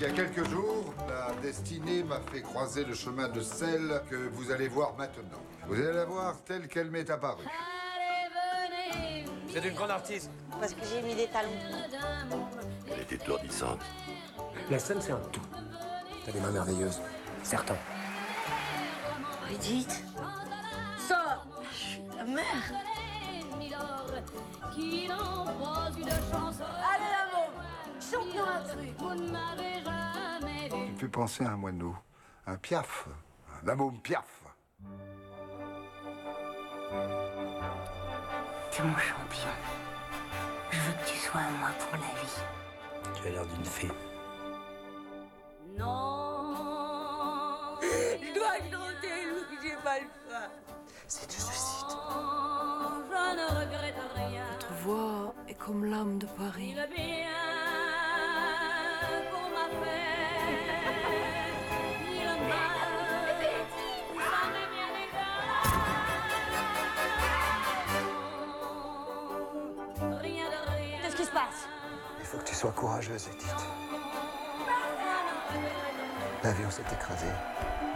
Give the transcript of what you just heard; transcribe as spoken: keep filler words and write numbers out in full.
y a quelques jours, la destinée m'a fait croiser le chemin de celle que vous allez voir maintenant. Vous allez la voir telle qu'elle m'est apparue. C'est une grande artiste. Parce que j'ai mis des talons. Elle est étourdissante. La scène, c'est un tout. T'as des mains merveilleuses, certain. Brigitte, sors. Je suis ta mère. Allez, l'amour, chante-nous un truc. Il me fait penser à un moineau, un piaf, un môme piaf. T'es mon champion. Je veux que tu sois à moi pour la vie. Tu as l'air d'une fée. Non. Je dois chanter, Louis, j'ai pas le choix. C'est du suicide. Je ne regrette rien. Votre voix est comme l'âme de Paris. Le bien qu'on m'a fait, ni le mal, ça m'est bien égal. Rien de rien. Qu'est-ce qui se passe? Il faut que tu sois courageuse, Edith. L'avion s'est écrasé.